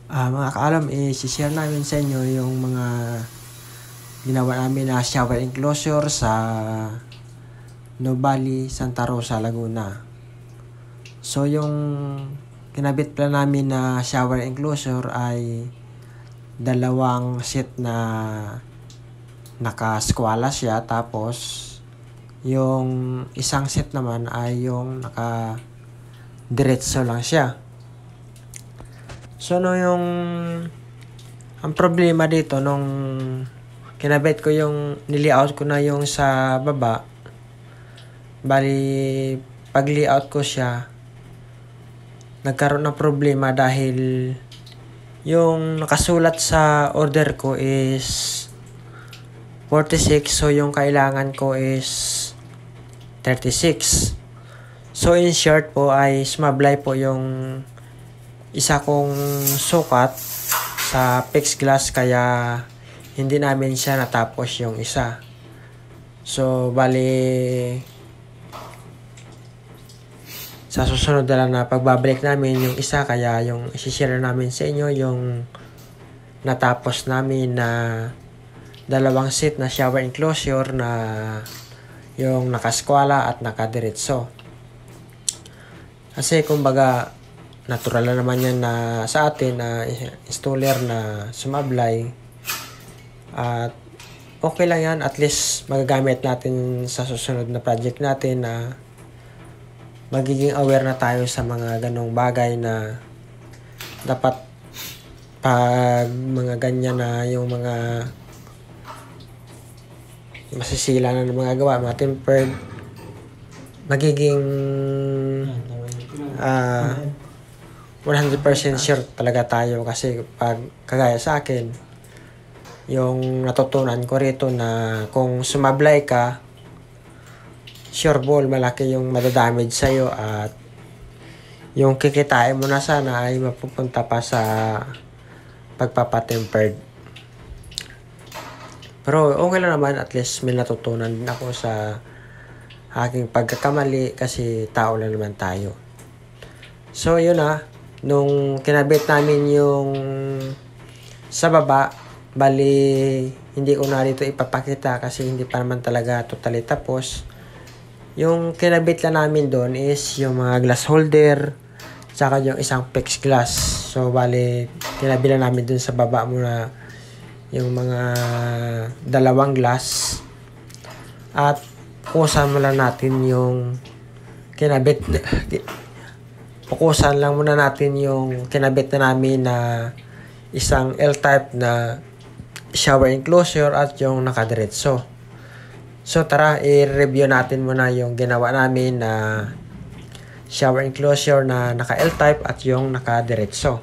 Mga kaalam, i-share namin sa inyo yung mga ginawa namin na shower enclosure sa Nubali, Santa Rosa, Laguna. So, yung kinabit pala namin na shower enclosure ay dalawang set na nakaskwala siya. Tapos, yung isang set naman ay yung naka-diretso lang siya. So, ang problema dito, nung kinabit ko yung, nilayout ko na yung sa baba, bali, pag layout ko siya, nagkaroon ng problema dahil yung nakasulat sa order ko is 46, so yung kailangan ko is 36. So, in short po ay sumablay po yung isa kong sukat sa fixed glass, kaya hindi namin siya natapos yung isa. So, bali, sa susunod na lang na pagbabalik namin yung isa, kaya yung isi-share namin sa inyo yung natapos namin na dalawang set na shower enclosure na yung nakaskwala at nakadiretso. Kasi kumbaga, natural na naman yan na sa atin na installer na sumablay. At okay lang yan, at least magagamit natin sa susunod na project natin na magiging aware na tayo sa mga ganong bagay na dapat pag mga ganyan na yung mga masisila na ng mga gawa natin, magiging 100% sure talaga tayo. Kasi pag kagaya sa akin, yung natutunan ko rito na kung sumablay ka, sure ball, malaki yung madadamage sa'yo at yung kikitain mo na sana ay mapupunta pa sa pagpapatempered. Pero okay lang naman, at least may natutunan din ako sa aking pagkakamali kasi tao lang naman tayo. So yun nung kinabit namin yung sa baba, bali hindi ko na dito ipapakita kasi hindi pa naman talaga totally tapos. Yung kinabit lang namin doon is yung mga glass holder saka yung isang fixed glass. So bali kinabit lang namin doon sa baba muna yung mga dalawang glass at pukusan mo lang natin yung kinabit. Pukusan lang muna natin yung kinabit na namin na isang L-type na shower enclosure at yung nakadiretso. So tara, i-review natin muna yung ginawa namin na shower enclosure na naka L-type at yung nakadiretso.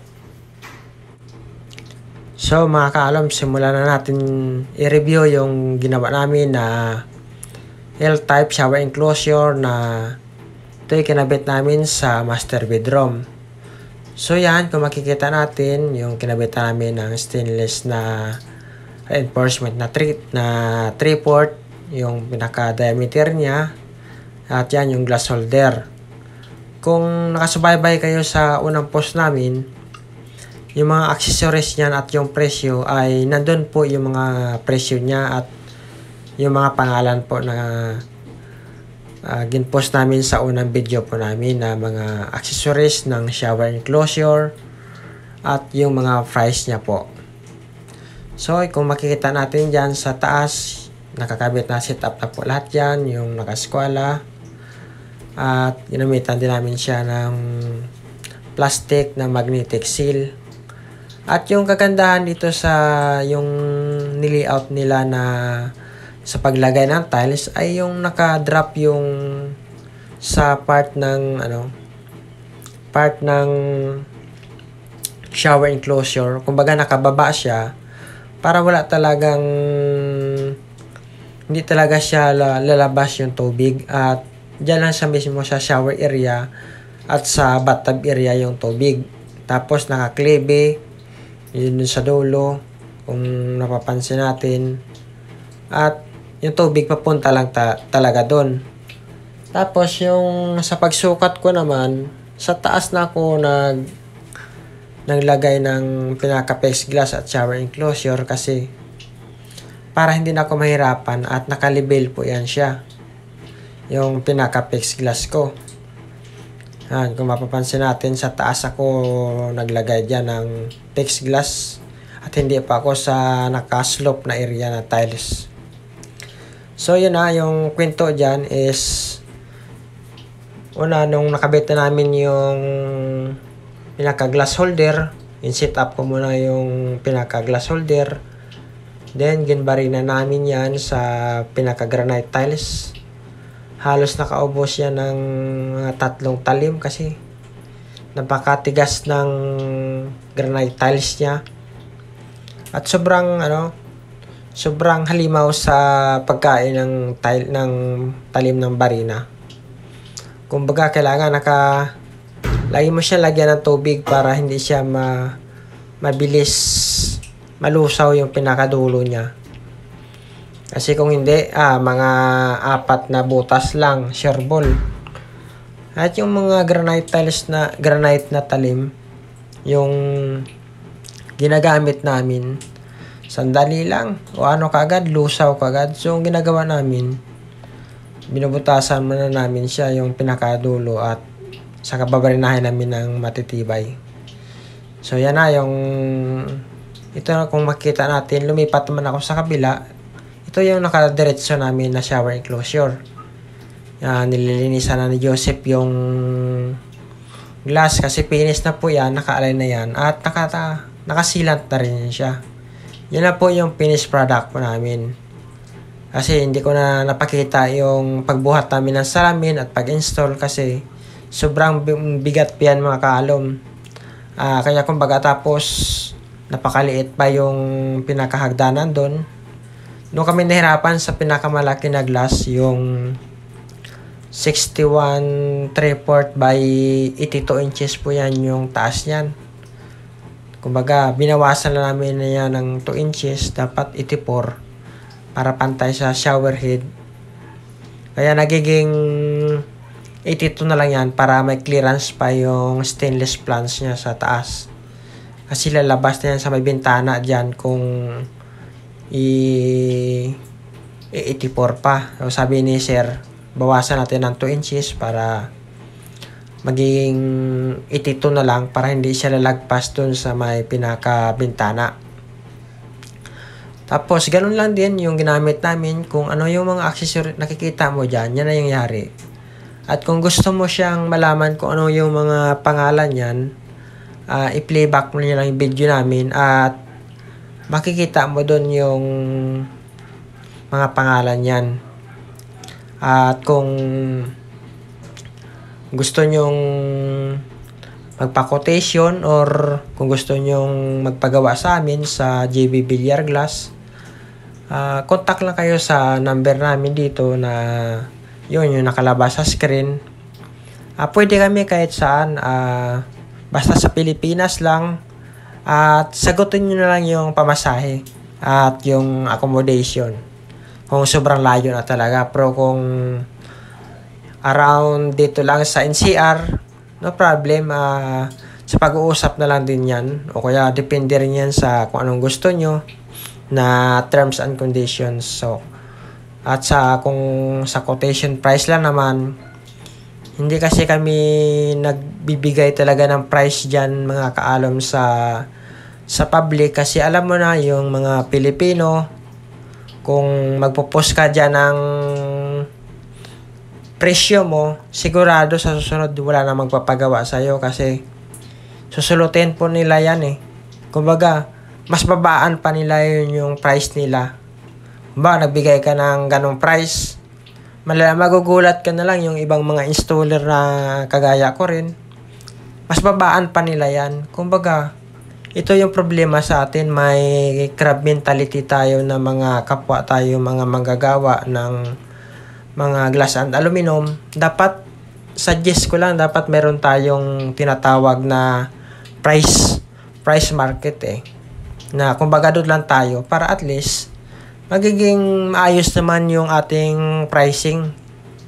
So mga kaalam, simulan na natin i-review yung ginawa namin na L-type shower enclosure na ito yung kinabit namin sa master bedroom. So yan, kung makikita natin, yung kinabit namin ng stainless na reinforcement na 3/4, yung pinaka-diameter niya. At yan, yung glass holder. Kung nakasubaybay kayo sa unang post namin, yung mga accessories niyan at yung presyo ay nandun po yung mga presyo niya at yung mga pangalan po na ginpost namin sa unang video po namin na mga accessories ng shower enclosure at yung mga price niya po. So kung makikita natin dyan sa taas, nakakabit na setup na po lahat yan, yung nakaskwala at ginamitan din namin siya ng plastic na magnetic seal. At yung kagandahan dito sa yung nilayout nila na sa paglagay ng tiles ay yung naka-drop yung sa part ng shower enclosure. Kumbaga nakababa siya para wala talagang hindi talaga siya lalabas yung tubig at diyan lang siya mismo sa shower area at sa bathtub area yung tubig. Tapos nakaklebe yun sa dulo kung napapansin natin at yung tubig papunta lang talaga doon. Tapos yung sa pagsukat ko naman, sa taas na ako naglagay ng pinaka-fixed glass at shower enclosure kasi para hindi na ako mahirapan at nakalibel po yan siya. Yung pinaka-fixed glass ko. Kung mapapansin natin sa taas ako naglagay dyan ng fixed glass at hindi pa ako sa nakaslope na area na tiles. So yun na, yung kwento dyan is una, nung nakabit na namin yung pinaka-glass holder, in-set up ko muna yung pinaka-glass holder. Then, ginbari na namin yan sa pinaka-granite tiles. Halos nakaubos yan ng 3 talim kasi napakatigas ng granite tiles niya. At sobrang halimaw sa pagkain ng talim ng barina. Kumbaga, kailangan lagi mo siya lagyan ng tubig para hindi siya mabilis malusaw yung pinakadulo niya. Kasi kung hindi, mga 4 na butas lang, sherball. At yung mga granite na talim, yung ginagamit namin, sandali lang, o kagad, lusaw kagad. So, yung ginagawa namin, binubutasan muna namin siya yung pinakadulo at saka babarinahin namin ng matitibay. So, yan na ito na kung makita natin, lumipat naman ako sa kabila. Ito yung nakadiretso namin na shower enclosure. Nililinisan na ni Joseph yung glass kasi finish na po yan, naka-align na yan at nakasilant na rin siya. Yan na po yung finished product po namin. Kasi hindi ko na napakita yung pagbuhat namin ng salamin at pag-install kasi sobrang bigat pa yan mga kaalom. Kaya kumbaga tapos napakaliit pa yung pinakahagdanan doon. Noong kami nahirapan sa pinakamalaki na glass, yung 61 3/4 by 82 inches po yan yung taas niyan. Kumbaga, binawasan na namin na yan ng 2 inches, dapat 84 para pantay sa shower head. Kaya nagiging 82 na lang yan para may clearance pa yung stainless flange niya sa taas. Kasi lalabas na yan sa may bintana dyan kung 84 pa. So, sabi ni Sir, bawasan natin ng 2 inches para magiging 82 na lang para hindi siya lalagpas dun sa may pinaka-bintana. Tapos, ganun lang din yung ginamit namin. Kung ano yung mga accessory nakikita mo dyan, yan na yung yari. At kung gusto mo siyang malaman kung ano yung mga pangalan yan, i-playback mo nyo lang yung video namin at makikita mo doon yung mga pangalan yan. At kung gusto nyong magpa-quotation or kung gusto nyong magpagawa sa amin sa Villar Glass, contact lang kayo sa number namin dito na yun yung nakalabas sa screen. Pwede kami kahit saan, basta sa Pilipinas lang, at sagutin nyo na lang yung pamasahe at yung accommodation kung sobrang layo na talaga. Pero kung around dito lang sa NCR, no problem, sa pag-uusap na lang din yan, o kaya depende rin yan sa kung anong gusto nyo na terms and conditions. So, at kung sa quotation price lang naman, hindi kasi kami nagbibigay talaga ng price dyan mga kaalom sa public kasi alam mo na yung mga Pilipino, kung magpo-post ka dyan ng presyo mo, sigurado sa susunod wala na magpapagawa sa'yo kasi susulutin po nila yan eh. Kumbaga, mas babaan pa nila yun yung price nila. Nagbigay ka ng ganong price, magugulat ka na lang yung ibang mga installer na kagaya ko rin. Mas babaan pa nila yan. Kumbaga, ito yung problema sa atin. May crab mentality tayo na mga kapwa tayo, mga manggagawa ng mga glass and aluminum. Dapat, suggest ko lang, dapat meron tayong tinatawag na price market eh. Na kumbaga doon lang tayo para at least magiging maayos naman yung ating pricing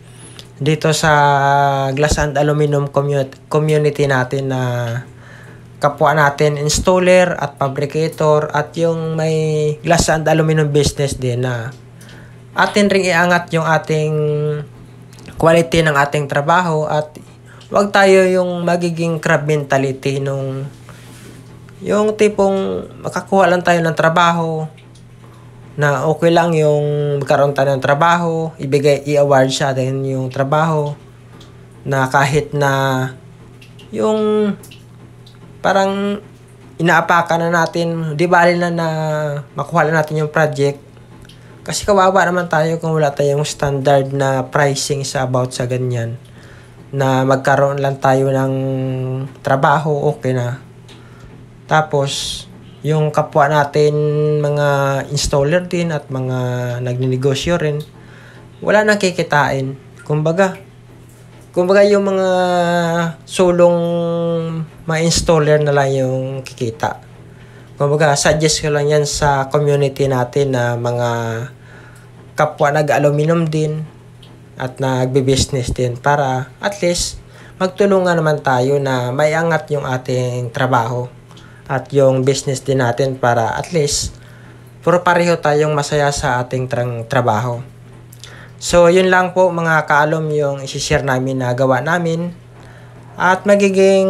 dito sa glass and aluminum community natin na kapwa natin installer at fabricator at yung may glass and aluminum business din na atin ring iangat yung ating quality ng ating trabaho at wag tayo yung magiging crab mentality nung yung tipong makakuha lang tayo ng trabaho na okay lang yung magkaroon tayo ng trabaho, i-award siya din yung trabaho na kahit na yung parang inaapakan na natin, di bali na makuha na natin yung project. Kasi kawawa naman tayo kung wala tayong standard na pricing about sa ganyan. Na magkaroon lang tayo ng trabaho, okay na. Tapos, yung kapwa natin, mga installer din at mga nagninegosyo rin, wala nang kikitain. Kumbaga yung mga sulong mga installer na lang yung kikita. Kumbaga, suggest ko lang yan sa community natin na mga kapwa nag-aluminum din at nagbe-business din para at least magtulungan naman tayo na maiangat yung ating trabaho at yung business din natin para at least puro pareho tayong masaya sa ating trabaho. So, yun lang po mga kaalom yung isi-share namin na gawa namin at magiging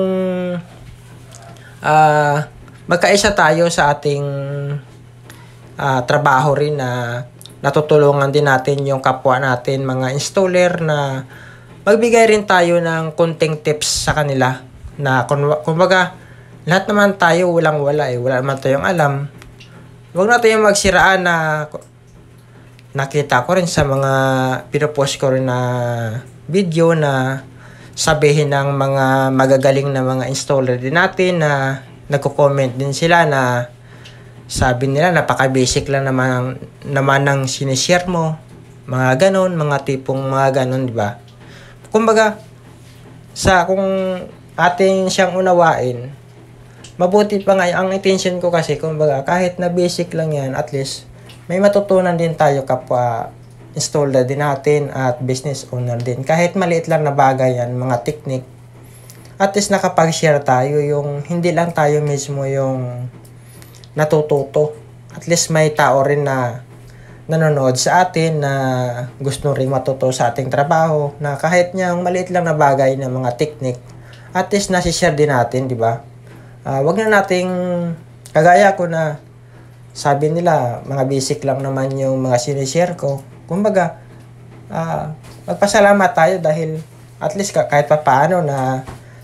magkaisa tayo sa ating trabaho rin na natutulungan din natin yung kapwa natin mga installer na magbigay rin tayo ng konting tips sa kanila na kumbaga lahat naman tayo walang-wala wala naman tayong alam. Huwag na tayong magsiraan na nakita ko rin sa mga pinopost ko rin na video na sabihin ng mga magagaling na mga installer din natin na nagko-comment din sila na sabi nila napaka-basic lang naman ng sinishare mo. Mga ganon, mga tipong mga ganon, di ba? Kumbaga, kung ating siyang unawain, mabuti pa nga ang intention ko kasi, kumbaga, kahit na basic lang yan, at least, may matutunan din tayo kapwa installer din natin at business owner din. Kahit maliit lang na bagay yan, mga technique, at least nakapag-share tayo yung hindi lang tayo mismo yung natututo. At least may tao rin na nanonood sa atin na gusto rin matuto sa ating trabaho na kahit niyang maliit lang na bagay na mga technique, at least nasi-share din natin, di ba? Wag na nating kagaya ko na sabi nila, mga basic lang naman yung mga sinishare ko. Kumbaga, magpasalamat tayo dahil at least kahit pa paano na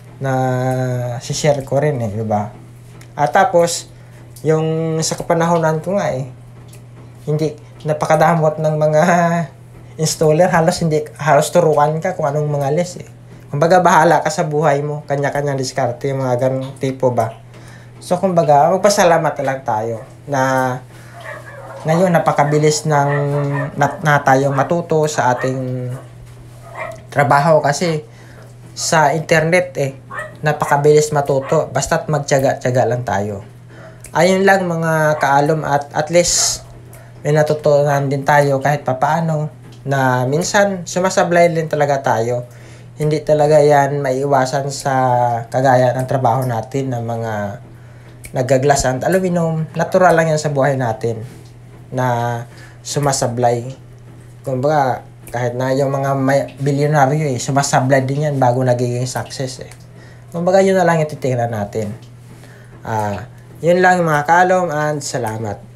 share ko rin di ba? At tapos, yung sa kapanahonan ko nga hindi napakadamot ng mga installer, halos turuan ka kung anong mga list Kumbaga, bahala ka sa buhay mo, kanya-kanyang diskarte, yung mga ganong tipo ba. So, kumbaga, magpasalamat lang tayo na ngayon napakabilis na tayong matuto sa ating trabaho kasi sa internet napakabilis matuto basta't magtiyaga-tiyaga lang tayo. Ayun lang mga kaalom at least may natutunan din tayo kahit papaano na minsan sumasablay din talaga tayo. Hindi talaga yan maiiwasan sa kagaya ng trabaho natin na mga nagaglas and aluminum. Natural lang yan sa buhay natin na sumasablay. Kumbaga kahit na yung mga bilyonaryo sumasablay din yan bago nagiging success Kumbaga yun na lang yung titingnan natin. Yun lang mga kaalom and salamat.